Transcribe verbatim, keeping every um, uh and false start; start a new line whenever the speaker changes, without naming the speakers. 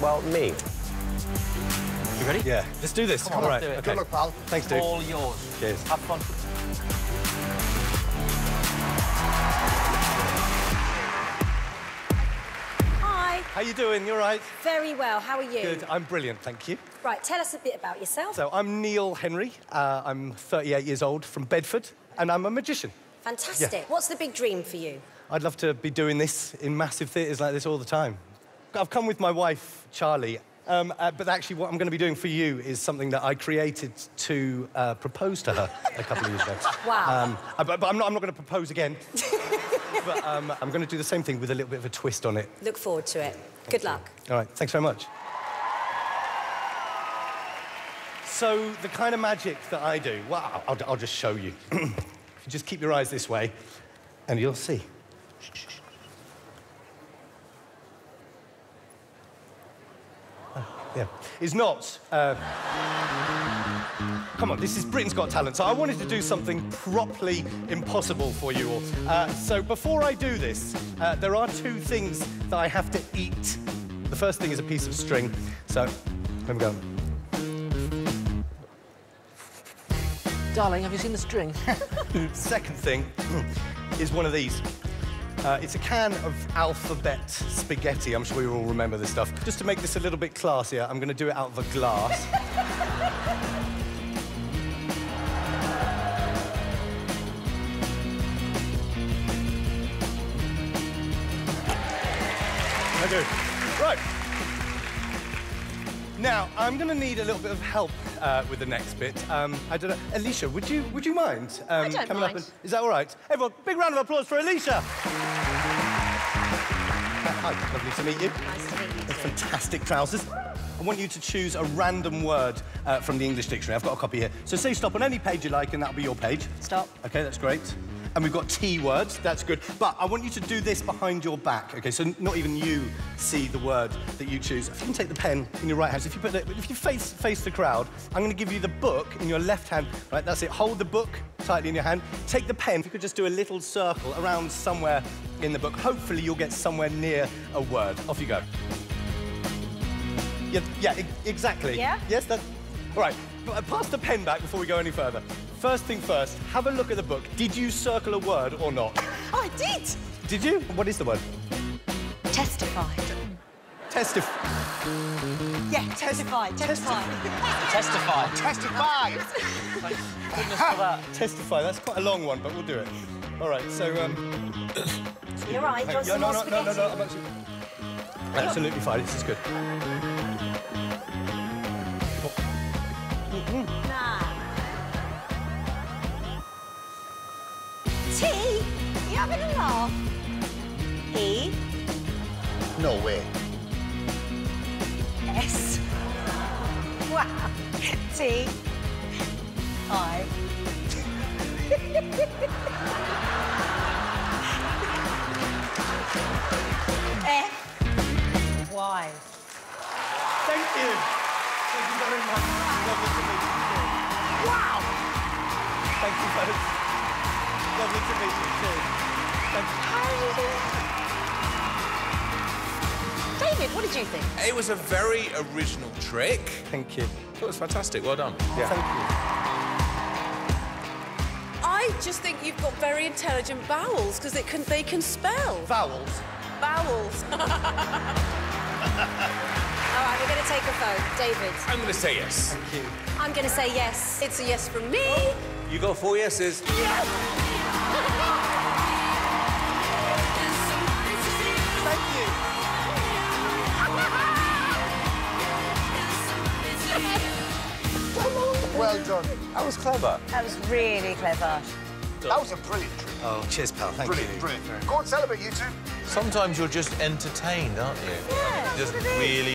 Well, me.
You ready?
Yeah. Let's do this.
Come on,
All
let's
right.
do it.
Okay.
Good luck, pal.
Thanks, dude.
All yours.
Cheers.
Have fun.
Hi.
How you doing? You all right?
Very well. How are you?
Good. I'm brilliant, thank you.
Right, tell us a bit about yourself.
So, I'm Neil Henry. Uh, I'm thirty-eight years old, from Bedford, and I'm a magician.
Fantastic.
Yeah.
What's the big dream for you?
I'd love to be doing this in massive theatres like this all the time. I've come with my wife, Charlie, um, uh, but actually what I'm going to be doing for you is something that I created to uh, propose to her a couple of years ago.
Wow.
Um, uh, but, but I'm not, I'm not going to propose again. But um, I'm going to do the same thing with a little bit of a twist on it.
Look forward to it. Good luck.
All right, thanks very much. So, the kind of magic that I do, well, I'll, I'll just show you. If you just keep your eyes this way, and you'll see. Yeah. It's not... Uh... Come on, this is Britain's Got Talent, so I wanted to do something properly impossible for you all. Uh, so before I do this, uh, there are two things that I have to eat. The first thing is a piece of string, so let me go.
Darling, have you seen the string?
Second thing is one of these. Uh, it's a can of alphabet spaghetti. I'm sure you all remember this stuff. Just to make this a little bit classier, I'm going to do it out of a glass. I do. Right. Now, I'm going to need a little bit of help uh, with the next bit. Um, I don't know. Alicia, would you would you mind um,
I don't
coming
mind.
up? And, is that all right? Everyone, big round of applause for Alicia. Hi, lovely to meet you.
Nice to meet you too.
Fantastic trousers. I want you to choose a random word uh, from the English dictionary. I've got a copy here. So say stop on any page you like, and that'll be your page.
Stop.
OK, that's great. And we've got T words. That's good. But I want you to do this behind your back, OK? So not even you see the word that you choose. If you can take the pen in your right hand, so if you put it, if you face face the crowd, I'm going to give you the book in your left hand. Right, that's it. Hold the book tightly in your hand. Take the pen. If you could just do a little circle around somewhere in the book, hopefully you'll get somewhere near a word. Off you go. Yeah, yeah, e exactly.
Yeah?
Yes, that. All right. Pass the pen back before we go any further. First thing first, have a look at the book. Did you circle a word or not?
Oh, I did.
Did you? What is the word?
Testify.
Testif...
Yeah, testify, testify.
Testify.
Testify!
Thank goodness for that.
Testify, that's quite a long one, but we'll do it. All right, so, um...
You're right. Do you want
yeah,
some
no,
more
no, no, no,
spaghetti?
no, I'm actually... Absolutely fine, this is good.
Nah.
T, you having a laugh? E,
No way.
S. Wow. T, I. F, Y.
Thank you. Thank you very much. Lovely to meet you. Wow! Thank you, folks. Lovely to meet you, too. Thank you.
How did you do that? David, what did you think?
It was a very original trick.
Thank you.
It was fantastic. Well done.
Yeah. Thank you.
I just think you've got very intelligent bowels because it can they can spell.
Vowels.
Bowels.
All right, we're going to take a vote. David.
I'm going to say yes.
Thank you.
I'm going to say yes.
It's a yes from me.
You got four yeses.
Thank you.
Well done.
That was clever.
That was really clever.
That was a brilliant trick.
Oh, cheers, pal. Thank
Brilliant,
you.
brilliant. Go on, celebrate, you two.
Sometimes you're just entertained, aren't you?
Yeah,
Just
what it is.
really